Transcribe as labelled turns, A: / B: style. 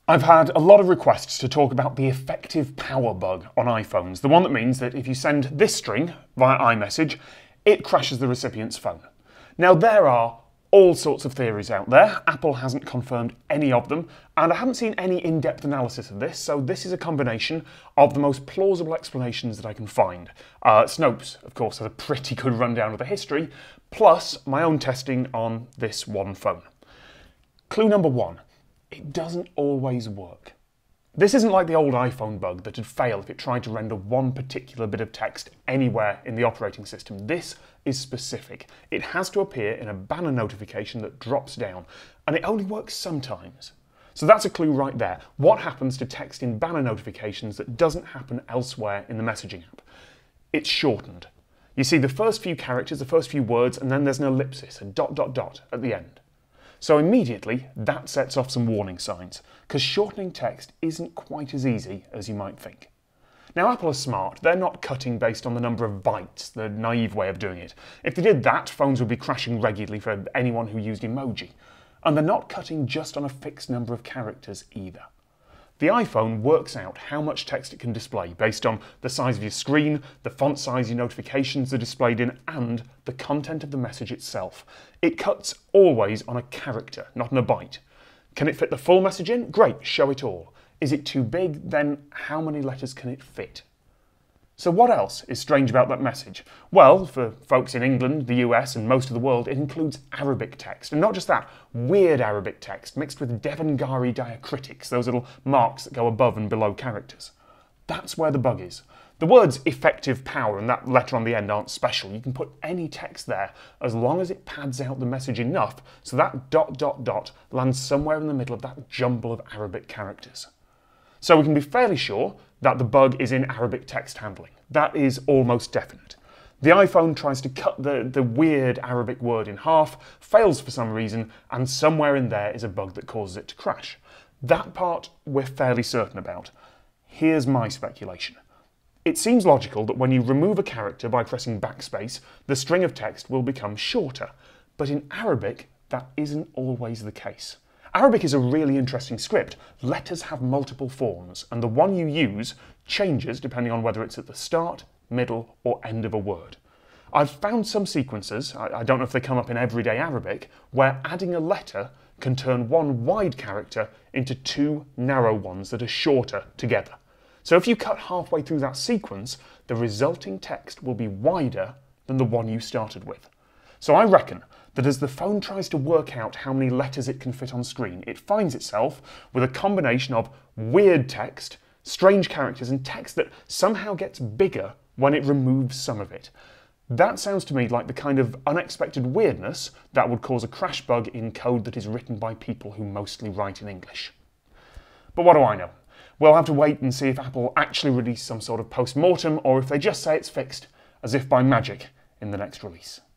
A: I've had a lot of requests to talk about the effective power bug on iPhones, the one that means that if you send this string via iMessage, it crashes the recipient's phone. Now there are all sorts of theories out there. Apple hasn't confirmed any of them, and I haven't seen any in-depth analysis of this, so this is a combination of the most plausible explanations that I can find. Snopes, of course, has a pretty good rundown of the history, plus my own testing on this one phone. Clue number one. It doesn't always work. This isn't like the old iPhone bug that would fail if it tried to render one particular bit of text anywhere in the operating system. This is specific. It has to appear in a banner notification that drops down, and it only works sometimes. So that's a clue right there. What happens to text in banner notifications that doesn't happen elsewhere in the messaging app? It's shortened. You see the first few characters, the first few words, and then there's an ellipsis, a ... at the end. So immediately, that sets off some warning signs, because shortening text isn't quite as easy as you might think. Now Apple are smart, they're not cutting based on the number of bytes, the naive way of doing it. If they did that, phones would be crashing regularly for anyone who used emoji. And they're not cutting just on a fixed number of characters either. The iPhone works out how much text it can display based on the size of your screen, the font size your notifications are displayed in, and the content of the message itself. It cuts always on a character, not on a byte. Can it fit the full message in? Great, show it all. Is it too big? Then how many letters can it fit? So what else is strange about that message? Well, for folks in England, the US and most of the world, it includes Arabic text. And not just that, weird Arabic text mixed with Devanagari diacritics, those little marks that go above and below characters. That's where the bug is. The words effective power and that letter on the end aren't special. You can put any text there as long as it pads out the message enough so that ... lands somewhere in the middle of that jumble of Arabic characters. So we can be fairly sure that the bug is in Arabic text handling. That is almost definite. The iPhone tries to cut the weird Arabic word in half, fails for some reason, and somewhere in there is a bug that causes it to crash. That part we're fairly certain about. Here's my speculation. It seems logical that when you remove a character by pressing backspace, the string of text will become shorter. But in Arabic, that isn't always the case. Arabic is a really interesting script. Letters have multiple forms, and the one you use changes depending on whether it's at the start, middle, or end of a word. I've found some sequences, I don't know if they come up in everyday Arabic, where adding a letter can turn one wide character into two narrow ones that are shorter together. So if you cut halfway through that sequence, the resulting text will be wider than the one you started with. So I reckon that as the phone tries to work out how many letters it can fit on screen, it finds itself with a combination of weird text, strange characters, and text that somehow gets bigger when it removes some of it. That sounds to me like the kind of unexpected weirdness that would cause a crash bug in code that is written by people who mostly write in English. But what do I know? We'll have to wait and see if Apple actually release some sort of post-mortem or if they just say it's fixed, as if by magic, in the next release.